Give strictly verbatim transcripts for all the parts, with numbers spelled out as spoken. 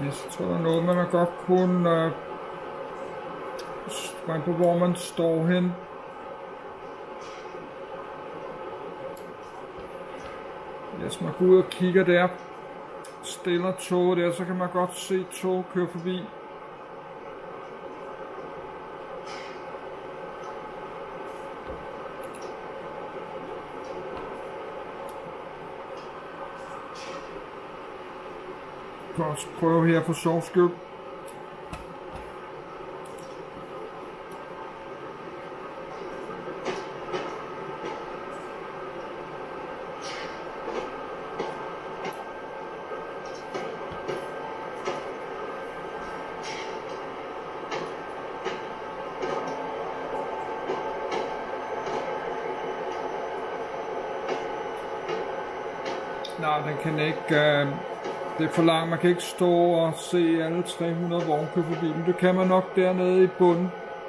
Yes, jeg tror, der er noget, man godt kunne øh, springe på, hvor man står hen. Hvis man går ud og kigger der, stiller toget der, så kan man godt se toget køre forbi. Jeg kan også prøve her for sjov skyld. Nej, den kan ikke. Øh, det er for langt. Man kan ikke stå og se alle tre hundrede vogne køre forbi, men det kan man nok dernede i bunden.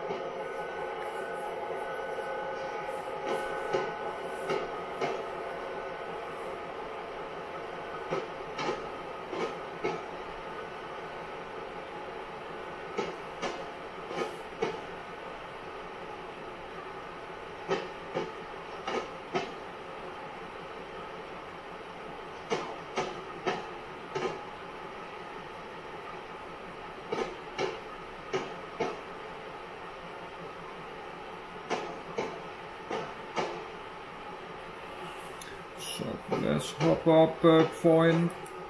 Så lad os hoppe op øh, foran.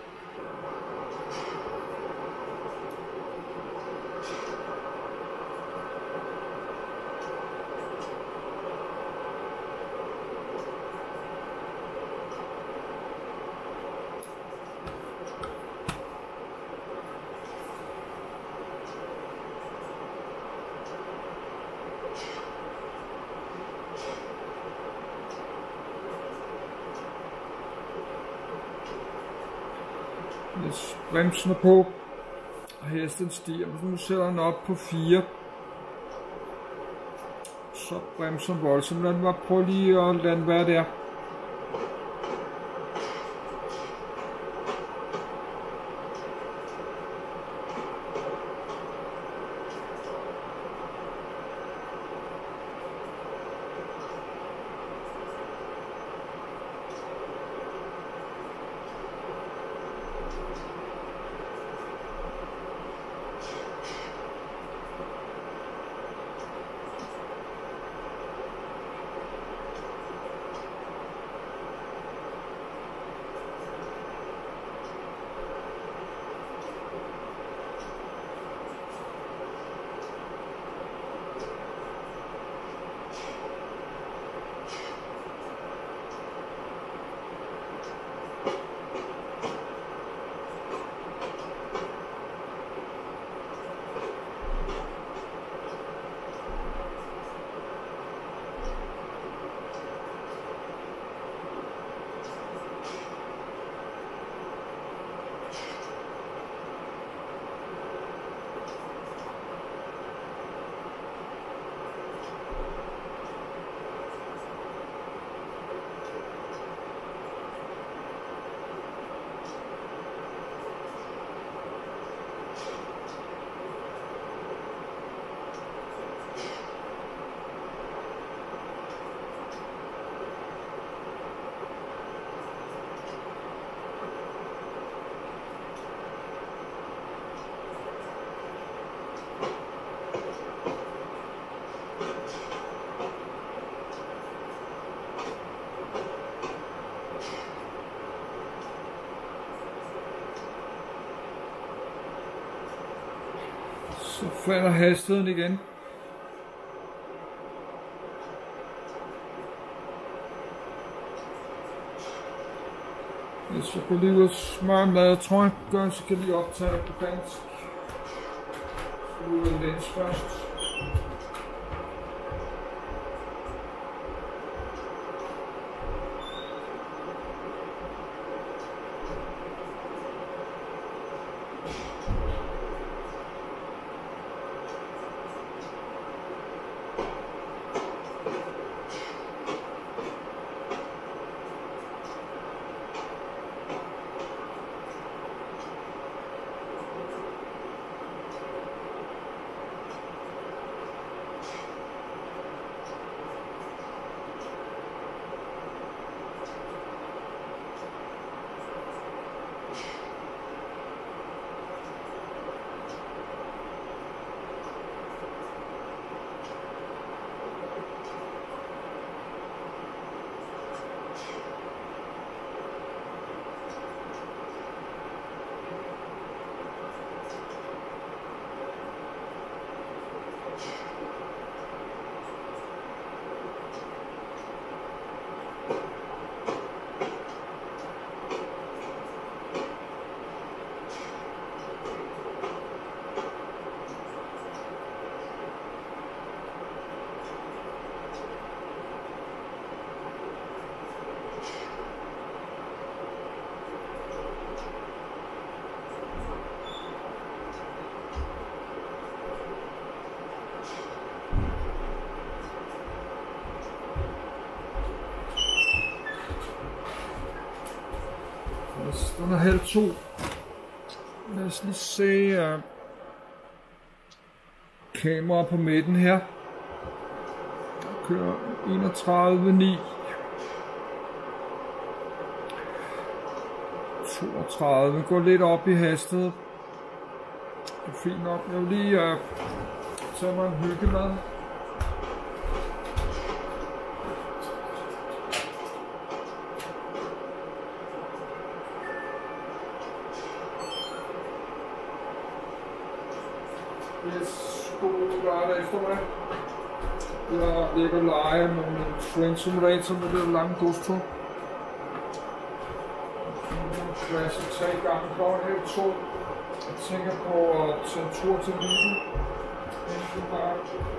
Hvis bremsen er på, og hesten stiger, hvis nu sætter den op på fire, så bremser den voldsomt. Lad den bare prøve lige at lade den være der. Så falder hastigheden igen. Hvis jeg går lige ud og smøre mad, tror jeg, gør, så kan jeg lige optage det på dansk. Så ud af lens først. Den er halv to. Lad os lige se uh, kamera på midten her. Jeg kører enogtredive ni. toogtredive. Går lidt op i hastighed. Det er fint nok. Jeg vil lige uh, tage mig en hyggemad. Yes, god lørdag eftermiddag. Jeg ligger og leger med min Train Simulator med det lange godstur. Jeg har så tre gange klokken halv to. Jeg tænker på at tage en tur til Lidl. Inden bare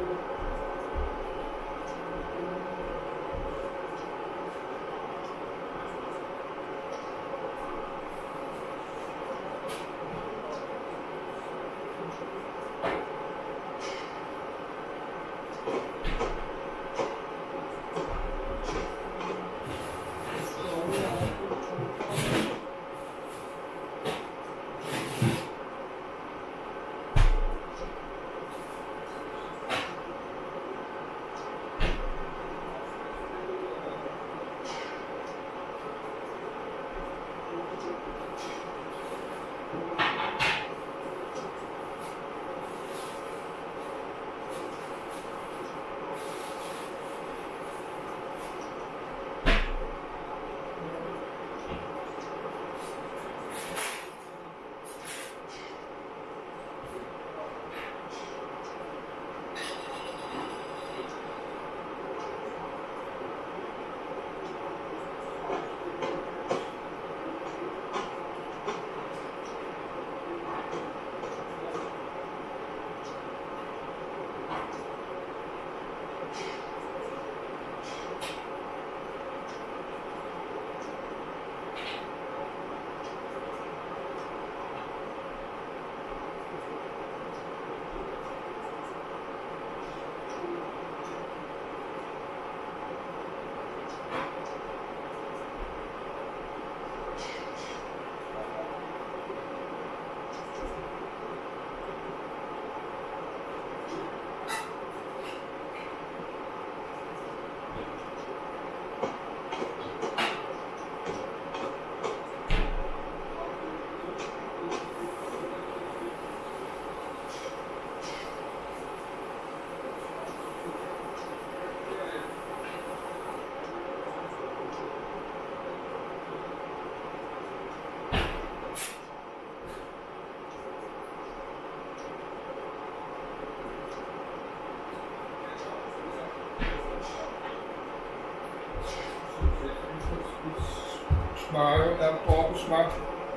smør, der er på smør.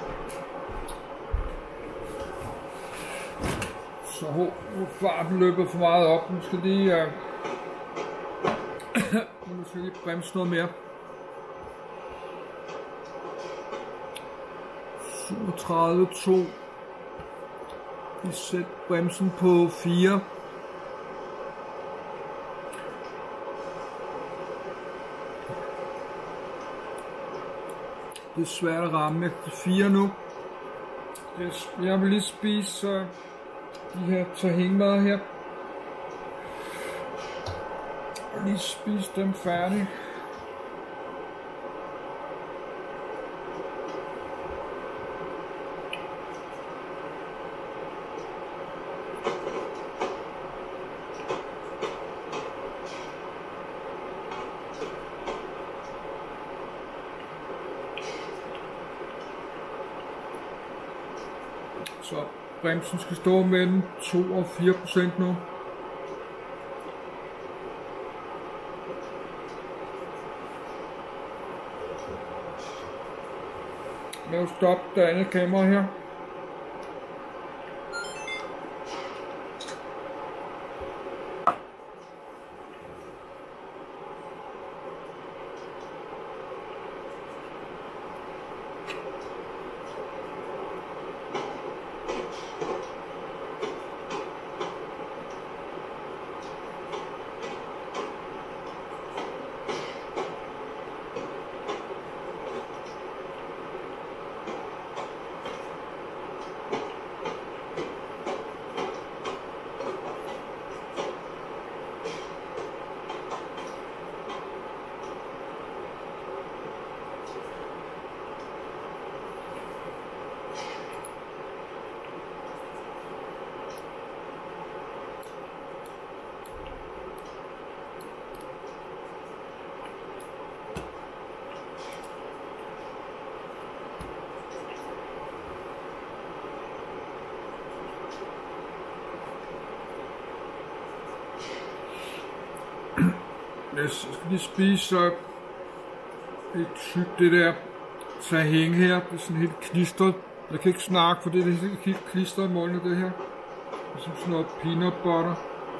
Så nu er farten løbet for meget op. Nu skal lige, uh... nu skal lige bremse noget mere. syvogtredive to. Vi sætter bremsen på fire. Det er svært at ramme efter fire nu. Jeg vil lige spise uh, de her tahini-mad her. Og lige spise dem færdig. Så bremsen skal stå mellem to og fire procent nu. Lad os stoppe det andet kamera her. Jeg skal lige spise så et tykt det der taheng her. Det er sådan helt klistret. Jeg kan ikke snakke, for det er helt klistret i munden det her. Det er som sådan noget peanut butter.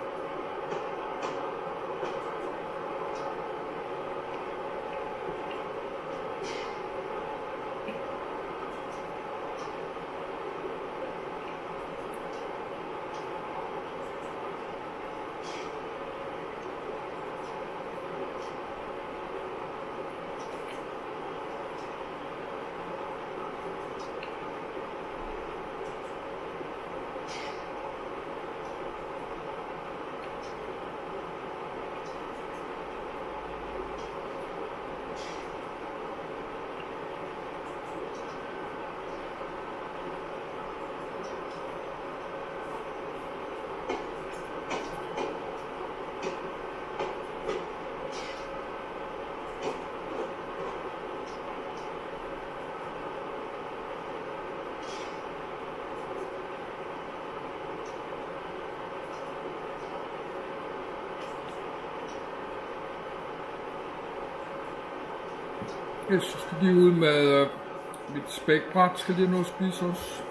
Jeg skal lige ud med øh, mit spækbræt, skal lige nå at spise også.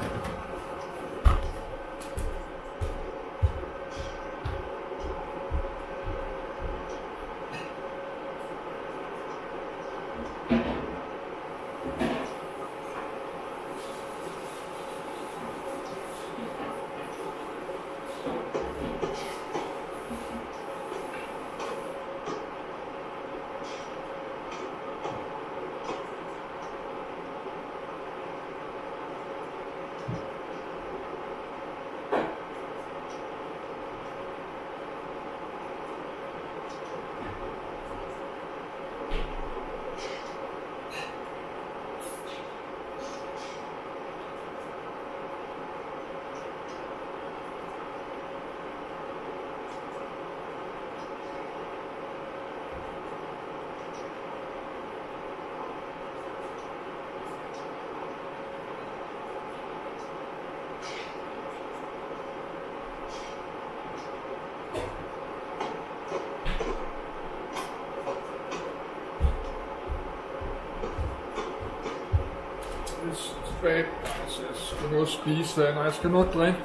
Tilbage. Altså, jeg skal nå at spise, nej, jeg skal nå at drikke.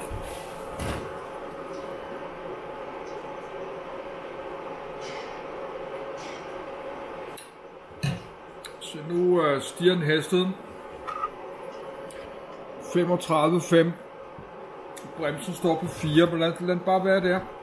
Så nu uh, stiger den hastigheden. femogtredive komma fem. Bremsen står på fire, men lad den bare være der.